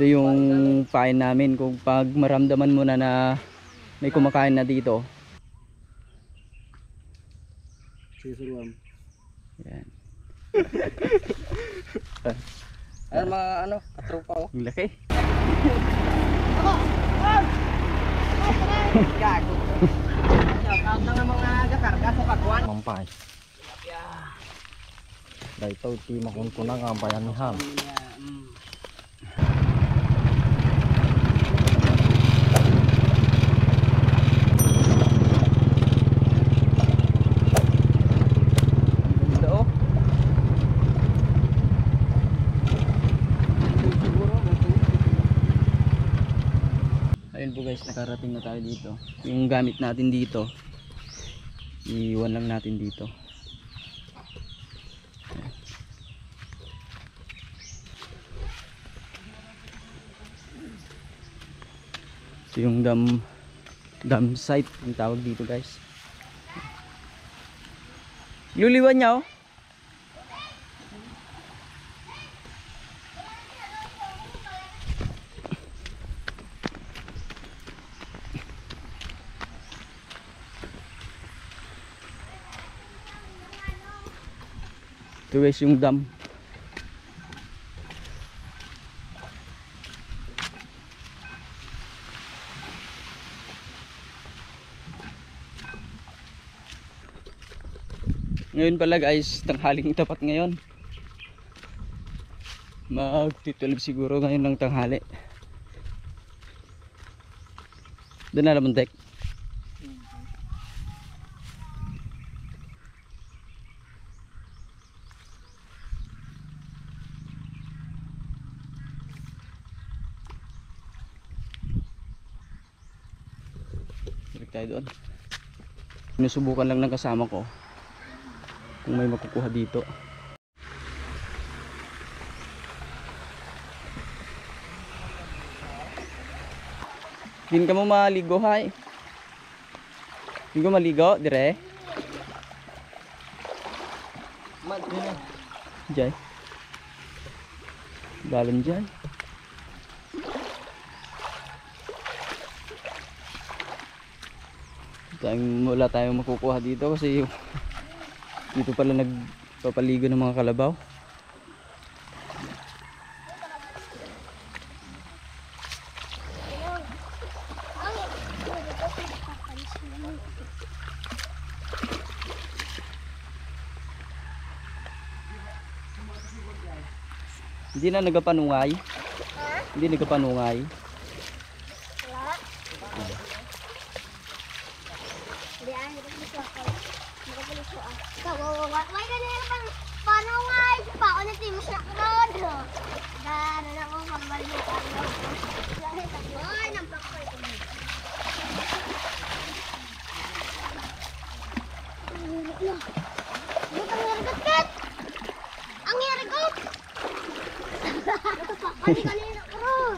Ito yung pain namin kung pag maramdaman mo na may kumakain na dito. Sisuruan. Yan. Ayan mga ano, katropa oh. Ang laki. Gago. Shout out ng mga gakarga sa pagwan. Mampay. Dahil ti makunkunang ang bayanihan. Ayun po guys, nakarating na tayo dito. Yung gamit natin dito, iiwan lang natin dito. Ito yung dam site yung tawag dito guys. Luliwan niya oh. Ito guys yung dam. Ngayon pala guys, tanghaling tapat ngayon. Magti-12 siguro ngayon ng tanghali. Doon na naman deck. Balik tayo doon. Sinusubukan lang ng kasama ko kung may makukuha dito. Din ka mo maligo hay. Hindi ko maligo dire. Jay. Balon dyan. Wala tayong makukuha dito kasi dito pala nagpapaligo ng mga kalabaw. Hindi na nagapanungay. Hindi nagapanungay. Why ganyan pang paano nga pa na timos na karon. Dano na ko pambalikan. Ay, nampak ko ito. Ang hirgot. Ay, kanina karon.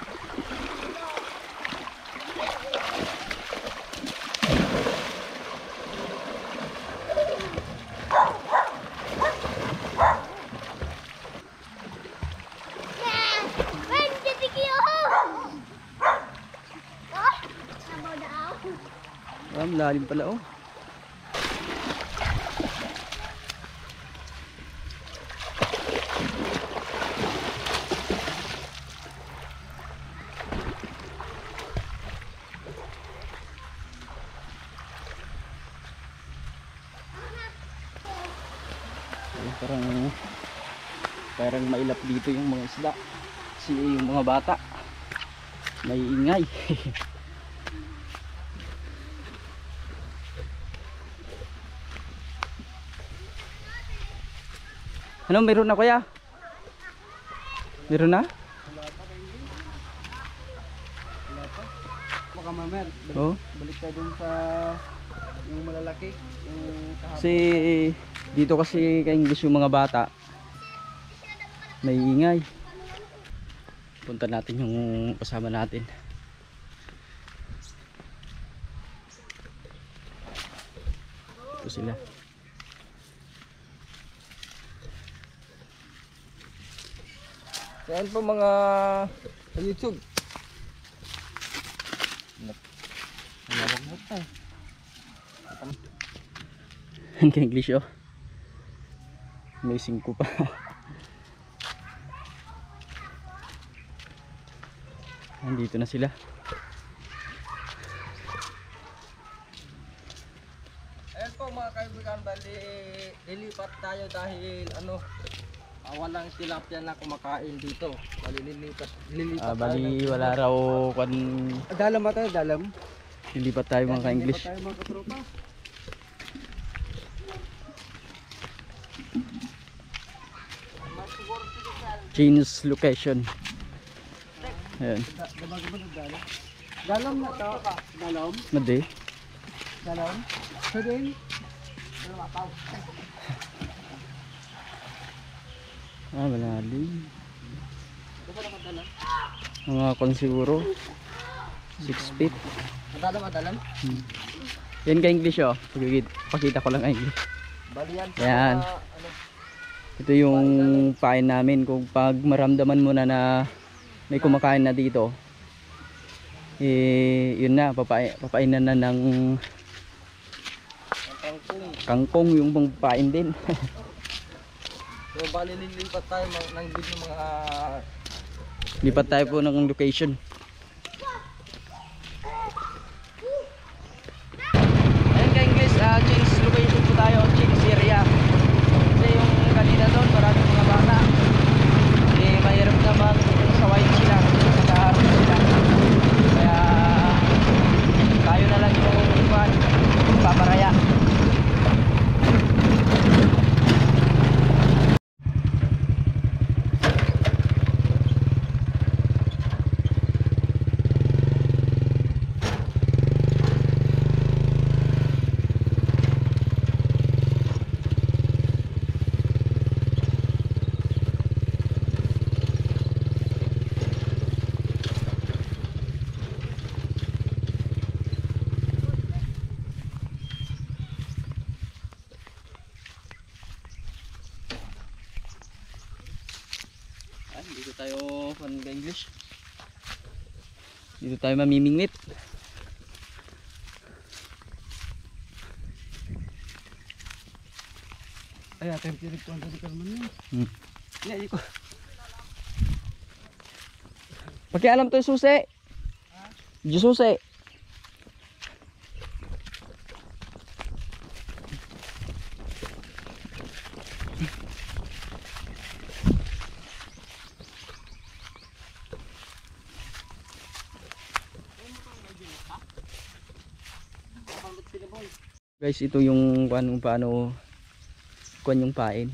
Lalim pala oh. Parang mailap dito yung mga isda. Kasi yung mga bata may ingay. Ano, meron na kuya? Meron na? Baka mamer. Oo. Balik tayo dun sa yung malalaki. Yung Kasi dito kasi ka-English yung mga bata. May ingay. Punta natin yung kasama natin. Ito sila. Yan po mga Sa YouTube. Nalawag mo tayo. Ang English oh. Amazing ko pa. Nandito na sila. Ayan po mga kaibigan, bali lilipat tayo dahil walang tilapia na kumakain dito. Bali lilipat Bali wala raw kan Dalam ba tayo? Dalam? lilipat tayo mga ka-English. Tayo mga katropa. Change location. Ayan. Dalam na to. Dalam? Madi. Dalam? So din? Malalim. Mga kon siguro 6 feet. Madalam. Yan ka-English oh. Pakita ko lang English. Bali yan. Yan. Ito yung pain namin. Kung pag maramdaman mo na may kumakain na dito, yun na, papainan na ng kangkong yung pangpain din. So bali lilipat tayo ng mga Lipat tayo po ng location. Ayun ka-English, change location po tayo, change area. Kasi yung kanina doon, maraming mga bata. Mahirap naman sawayin sila, nag-aaral sila. Kaya tayo na lang yung paparaya. Dito tayo English. Dito tayo mamimingwit. Ay, atin tirik ko ang tadi kalman niya. Yeah, iko. Pakialam to susi. Di susi. Guys, ito yung paano kuan yung pain.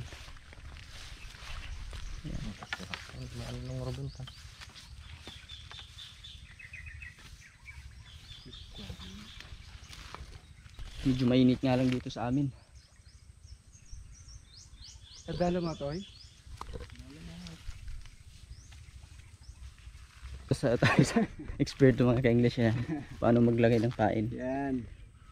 Medyo mainit nga lang dito sa amin. Dalam na to eh. Basta tayo sa expert mga ka-English na paano maglagay ng pain. Yan.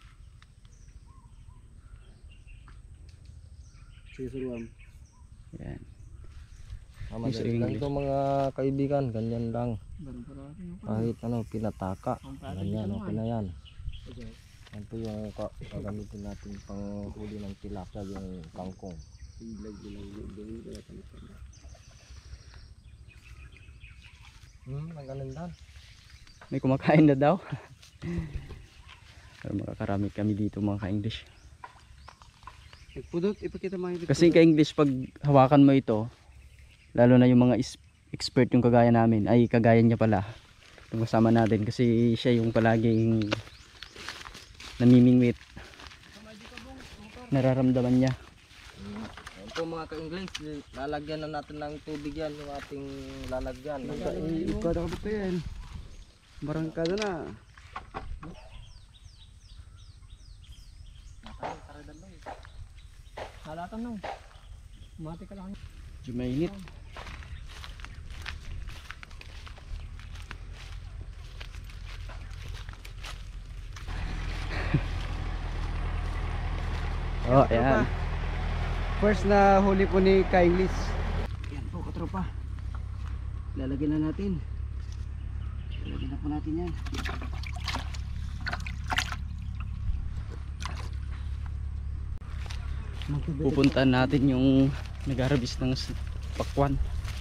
Sisuruan. Yan. madali lang ito mga kaibigan, ganyan lang. Kahit pinataka, ganyan, okay na yan. Yan po yung gagamitin natin pang huli ng tilapia, yung kangkong. Ang ganda. May kumakain na daw. Pero makakarami kami dito mga ka-English. Pudot, ipakita mo yung Kasi ka-English pag hawakan mo ito, lalo na yung mga expert yung kagaya namin, ay kagaya niya pala. Yung kasama natin kasi siya yung palaging namimingwit. Nararamdaman niya. Yan po mga ka-English, lalagyan na natin ng tubig yan, yung ating lalagyan. ikaw na kabuk yan. Barangkada na. Halatan nung. Mati ka lang. Medyo mainit. Oh, ayan. First na huli po ni Ka-English. Yan po katropa. Lalagyan na natin. Takbo natin yan. Pupuntahan natin yung nag-harvest ng pakwan.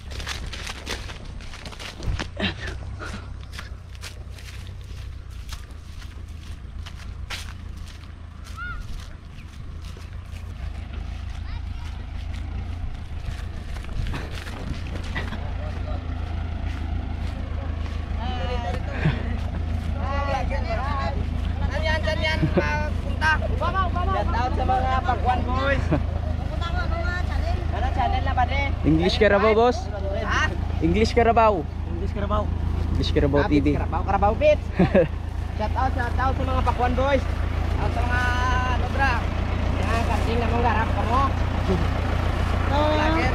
Diyan punta. Shout out sa mga pakwan boys. Ano channel na ba rin? English Carabao, boss. Ha? English Carabao. English Carabao. English Carabao TV. Carabao Beats. Shout out sa mga pakwan boys. Shout out sa mga lobra. Yang kasing na mong garap ka mo. Lager.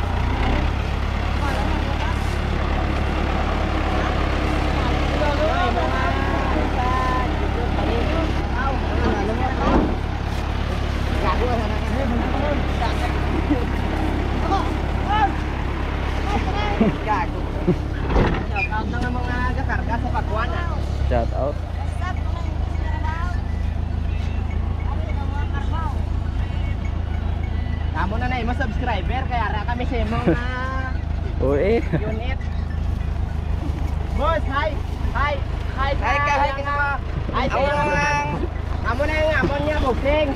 Gago. Shout out ng mga gakarga sa pakwan. Shout out. Kamu na na yung subscriber kaya ra kami sa imong Uy. unit. Boss, hi. Hi. Hi. Hi ka. Hi ka. Hi sa mga. Kamu na yung amon niya boxing.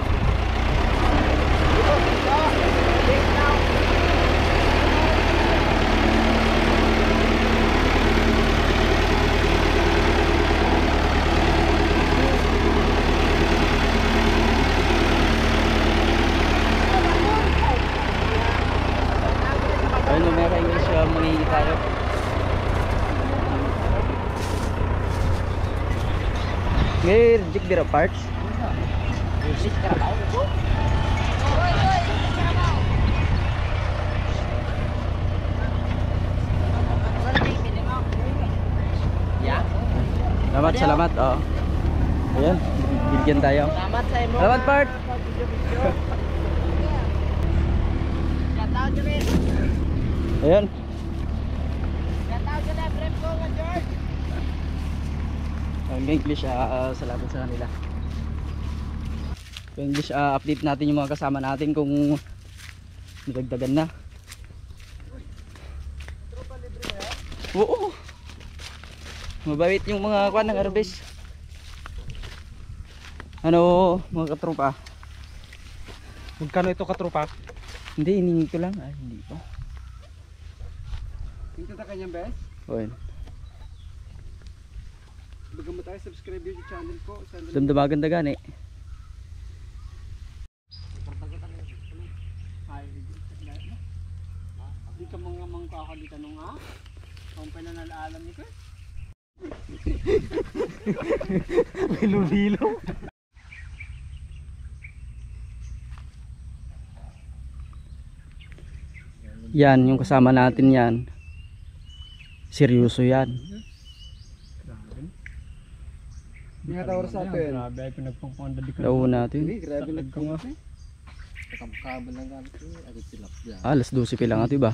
Dito. Dito. Ayun, may ka-English mangingi tayo. Ngayon, jig dira parts. English Carabao. Yeah. Salamat. Oh. Ayan, bigyan tayo. Salamat sa imo. Salamat, part. Shout out to me. Ayan. Shout out to the friend ko nga George. Ang English, salamat sa kanila. English, update natin yung mga kasama natin kung nadagdagan na. Oo. Mabait yung mga kwan ng harvest. Ano, mga katropa? Magkano ito katropa? Hindi, hiningi ko lang. Ay, hindi pa. Tingnan ta kanyang best. Okay. Baga mo tayo subscribe yung channel ko. Damdamagan dagan eh. Hindi ka mga mangkakalitan nung ha? Kung pinanalaalam ni ko. Hilo-hilo. Yan, yung kasama natin yan. Seryoso yan. Hindi nga tawar sa atin. Grabe ay pinagpangpanda di Launa natin. Grabe nagpangapin. Kabel lang gamit ko. Agad silap dyan. Alas 12 pa lang ito ba?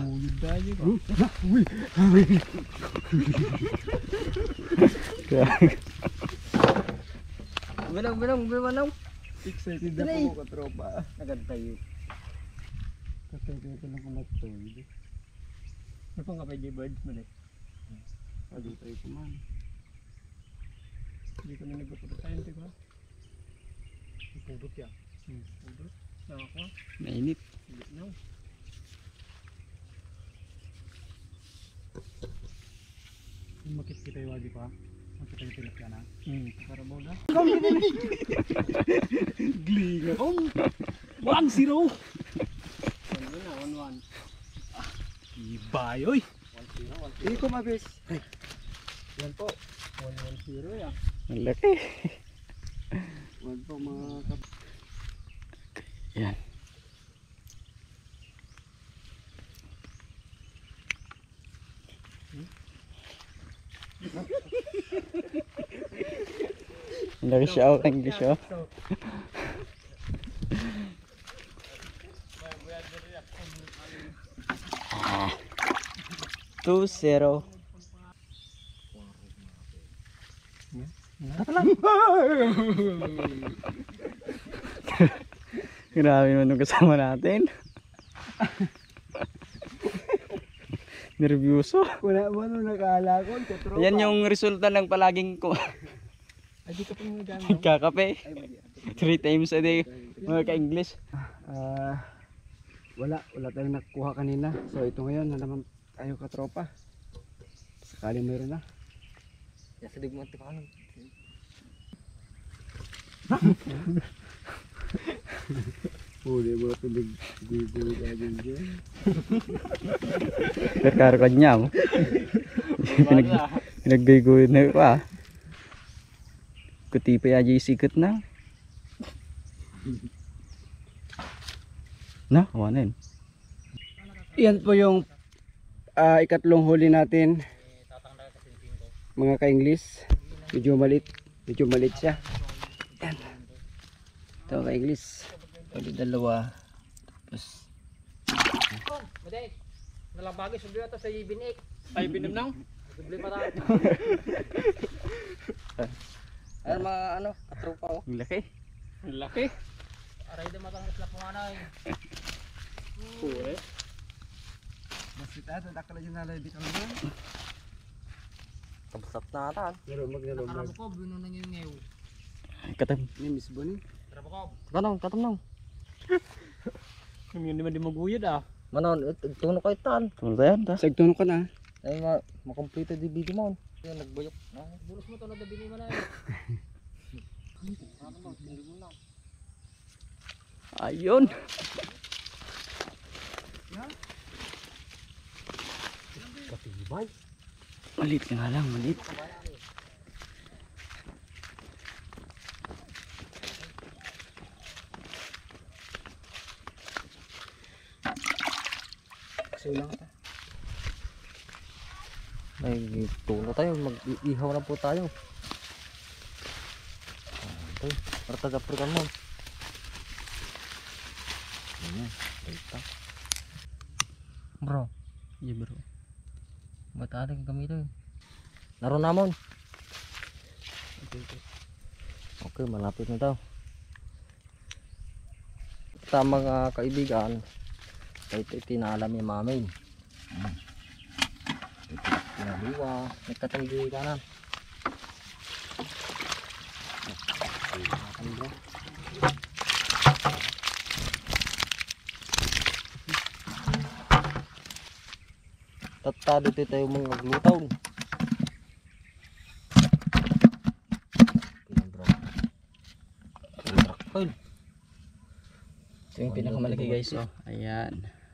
Binang. Excited na po ko katropa. Nagantay. Kasi ito lang kumatulog. Ano pang kapay J-Birds mo eh? Ado tayo kuman. Hindi ko na nagpapatayin, di ba? Pudot yan. Pudot? Nakaka? Mainit. Hindi na. Makit kita yung wadi pa. Makita yung tilap ka na. Karabaw na. Gling ako. 1-0. Ano na, 1-1. Ibay oy. 1-0. Hindi ko mabis. Yan po. 1-1-0 yan. Ang laki. Wag po mga kap. Yan. Ang laki siya ako English oh. Ah. 2-0. Grabe naman yung kasama natin. Nervyoso. Wala mo nung nakala ko. Yan yung resulta ng palaging ko. Ay, di ka pa mga gamit. Kakape. 3 times a day. Mga ka-English. Wala tayong nakuha kanina. So ito ngayon na naman tayo katropa. Sakali mayroon na. Ya sedih mo ito ano. Huli mo ito nag-gugulo ka dyan. Karkar ka niya mo. Pinagbigoy na ko ah. Kuti pa aja isikot na. Na, kawanin. Yan po yung ikatlong huli natin. Mga ka-English. Medyo malit siya. Yan. Ito ka-English. Pwede dalawa. Tapos. Made, nalabagi sundo ito sa binik. Ay binim nang. Subli pa tayo. Ay mga ano, katropa oh. Ang laki. Ang laki. Aray din matang isla po anay. Pure. Masih tayo takala dyan nalay di kalabang. Kabsat na ata. Nalumag. Nakaramukog, yun na ngayon ngayon. Katam. Ini Miss Bonnie. Nakaramukog. Katam nang. Hindi naman di maguyod ah. Manon, tuno ko itan. Tulad yan ta. Sagtuno ka na. Ay makomplete di video mo. Yan nagbayok. Bulos mo to na dabini mo na. Ayun. Katibay. Malit ka nga lang, malit. Sulang ta. May tuno tayo, mag-ihaw na po tayo. Okay, para taga-aprikan mo. Ayan, ito. Bro. Iya bro. Ba't ating gamitin? Laro namon. Okay, malapit na daw. Sa mga kaibigan, ito tinalam ni mamin. Ito tinaliwa, nagkatanggi kanan. Tatado tayo mga glutaw. Ito yung pinakamalaki guys. Oh, ayan.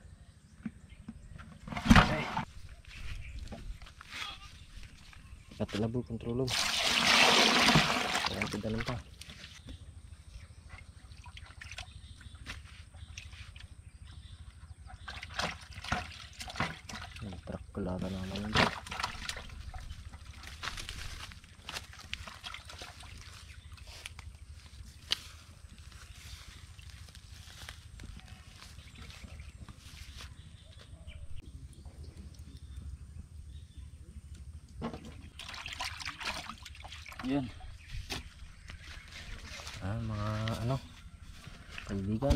Katilabo kontrolong. Ayan, tidalang pa. Truck kulata naman yun. Yun. Mga ano kaibigan.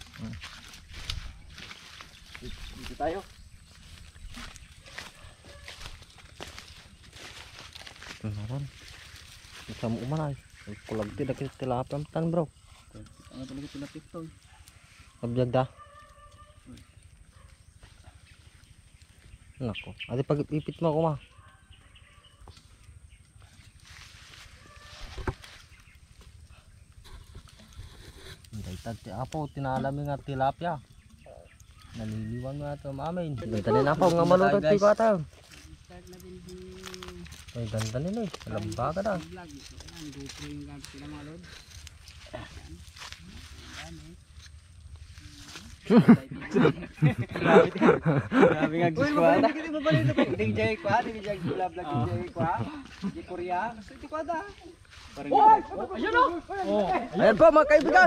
Dito tayo. Naran. Isa mo umanay. Kulag ti dakit tilapia tan bro. Ano talaga tilapik to? Abjag da. Nako. Adi pag ipit mo ako ma. Daytag ti apo tinalami nga tilapia. Naliliwan nga ito mamin. Gantanin apo nga malutog ti ko ata. Ay ganda nila eh. Lamba ka na. Grabe nga gusto ko ata. Hindi mo balik na ba? Hindi jay ko, hindi jay vlog jay ko. Di Korea, kasi ko ada. Ayun oh. Ayan po mga kaibigan.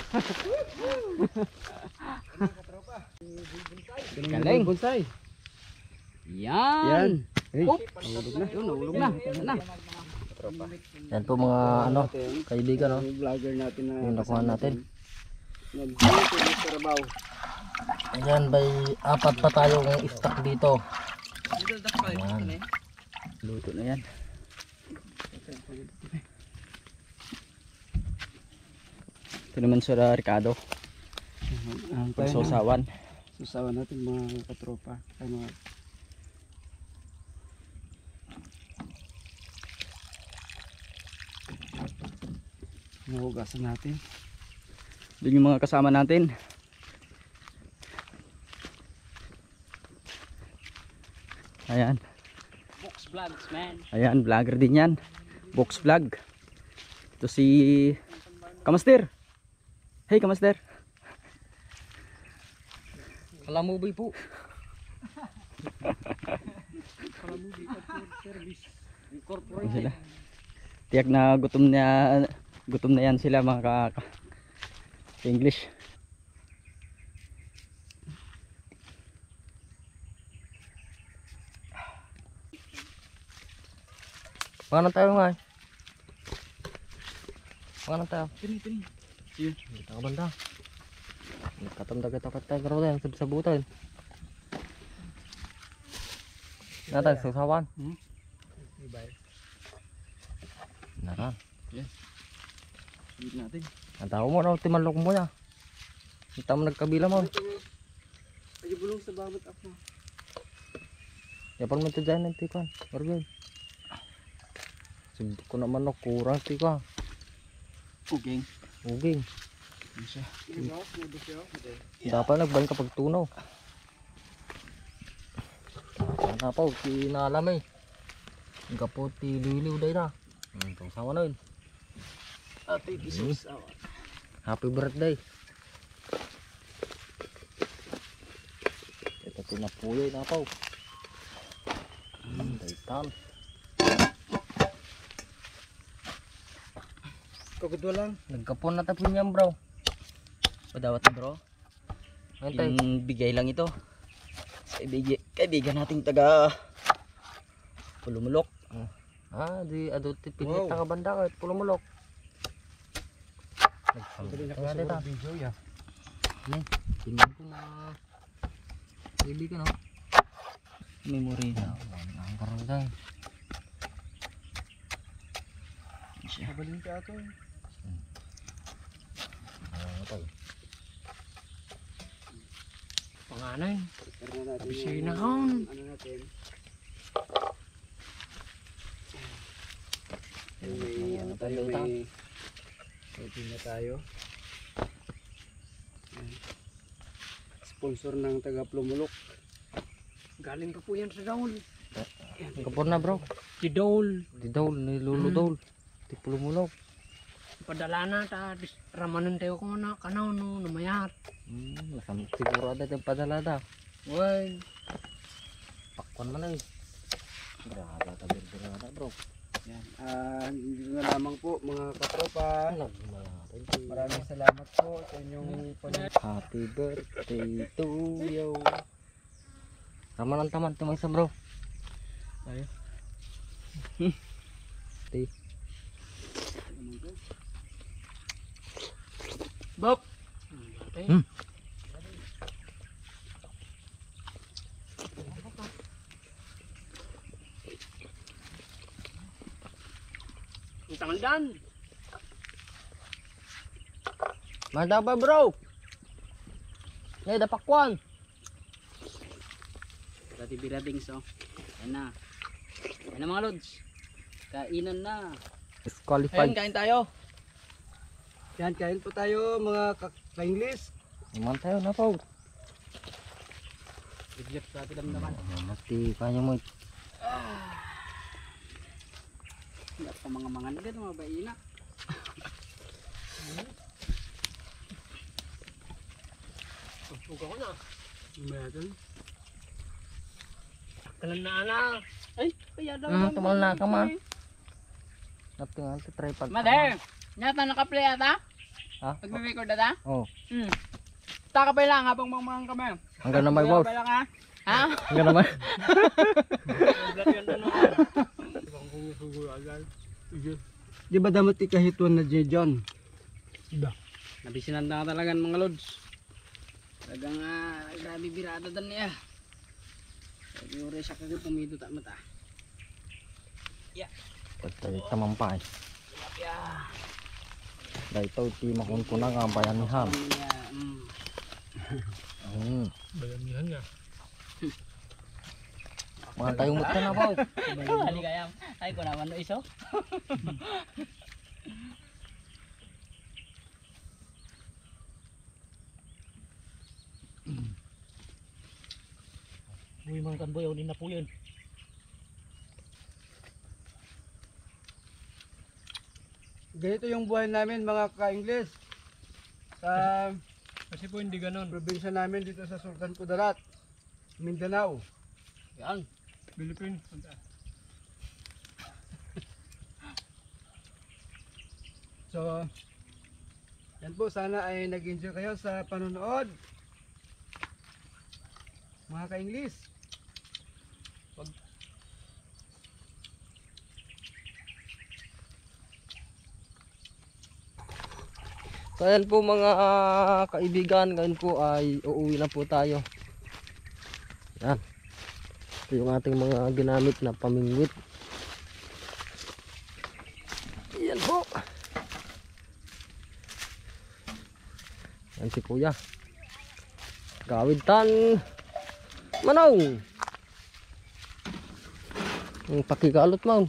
Galing. Bonsai. Yan. Yan. Nahulog na. Yun, nahulog na. Yan na. tropa. Yan po mga ano, kaibigan no. Yung vlogger natin na Yung nakuha natin. Nag-dito sa Carabao. Ayan, by 4 pa tayong stock dito. Ayan. Luto na yan. Ito naman sa Ricardo. Ang Pagsosawan. susawan natin mga katropa. Ay mga nahugasan natin. Doon yung mga kasama natin. Ayan. Box vlogs, man. Ayan, vlogger din yan. Box vlog. Ito si Kamaster. Hey Kamaster. Kalamubi po. Ayan sila. Tiyak na gutom na yan sila mga English. Pangalan tayo nga eh. Pangalan tayo. Tini. Kita ka banda. Katamda kita tayo karo tayo sa sabutan. Natay sa sawan. Nara. Sige natin. Ang tao mo na timalok mo na. Kita mo nagkabila mo. Ay bulong sa babot ako. Yapon mo ito dyan ng tikan. Organ. Subok ko naman no kurang tika. Uging. Uging. Ano siya? Dapat nagban kapag tunaw. Sana po, tinalam eh. Ang kaputi liliw day na. Itong sama na yun. Ate kisusawa. Happy birthday. Ito tinapuyoy na po. Daytan. Kagudwa lang. Nagkapon na tapon yan bro. Padawat bro. Antay. Yung bigay lang ito. Sa kaibigan nating taga Pulumulok. Ah, di aduti pinita ka banda kahit pulumulok. Nagkapon na Video ya. Tingnan ko na kaibigan no. Memory na. Ang karangay. Kabalin ka ako. Tayo. Pangalan. Natin Abisina yung- kaon. Ano natin? Ano Tayo tayo may pwede na tayo. Ayan. Sponsor ng taga Plumulok. Galing pa po yan sa Daul. Nagkapon na bro. Si Daul. Di daw, nilulu daw. Di pulumulok. Padala na ta ramanan tayo ko na kanaw no namayat. Siguro ada yung padala da. Wag. Pakwan man eh. Grabe ka birada bro. Yan. Dito na lamang po mga katropa. Maraming Maraming salamat po sa inyong happy birthday to you. Taman ang taman, tumay isa bro. Tayo. Di. Bob. Hmm. Tangan. Manda pa bro. Ngay dapakwan. Dati birading so. Yan na. Yan na mga lods. Kainan na. Disqualified. Kain tayo. Yan, kain po tayo mga ka-English. Naman tayo na po. Bigyan sa atin naman. Mati kanya mo. Hindi pa mga nagad mga baina. Huwag ako na. Meron. Kalan na na. Ay, kaya daw. Tumal na ka man. Natingan to tripod. Mother, nyata naka-play ata? Ha? Nagre-record ata? Oh. Taka pa lang habang mamang kami. Hanggang na may wow. Taka pa lang ha? Ha? Hanggang na may. Di ba damat ikahituan na John? Nabisinan na talaga mga lods. Talagang grabe birada dan niya. Yuri siya kagad pumito tak mata. Pagtalit naman pa eh. Yeah. Dahil ito, ti makuntunang ang bayanihan. Bayanihan nga. Mga tayong muta na ba? Hali kaya. Ay ko naman no iso. Uy mga kanboy, unin na po yun. Ganito yung buhay namin mga ka-Ingles. Sa kasi po hindi ganoon. Probinsya namin dito sa Sultan Kudarat, Mindanao. Yan. Philippines. So, yan po, sana ay nag-enjoy kayo sa panonood. Mga ka-Ingles. So ayan po mga kaibigan, ngayon po ay uuwi na po tayo. Yan. Ito yung ating mga ginamit na pamingwit. Yan po. Yan si kuya. Gawid tan manong. Yung pakigalot mo.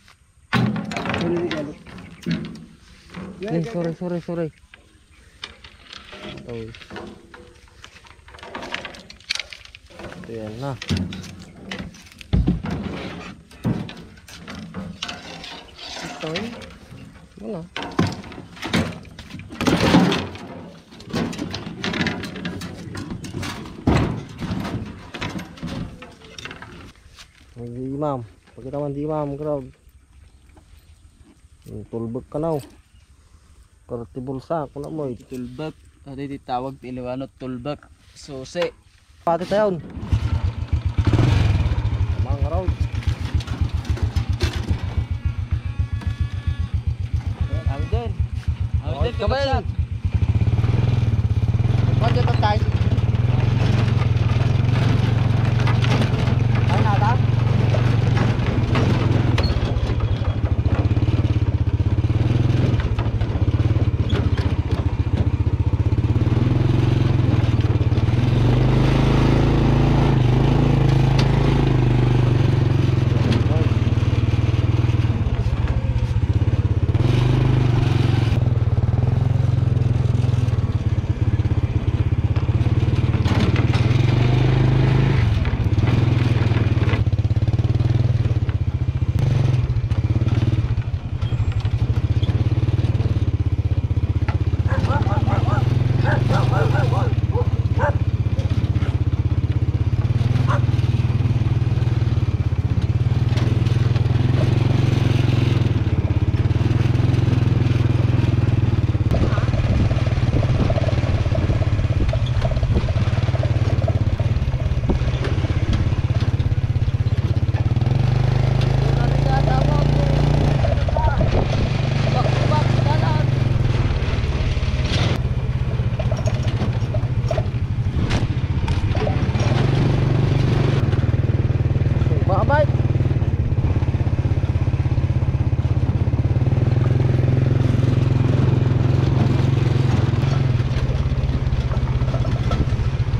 Sorry. Oh. Ayan na. Ito eh. Wala. Mag-imam. Pagkita man di-imam, crowd. Tulbag ka na. Karti bulsa, kuna mo. Tulbak. Ito tawag tiliwanot tulbak. Susi. Pati tayo. Mga road. Amin din. Kabel. Pwede pa tayo.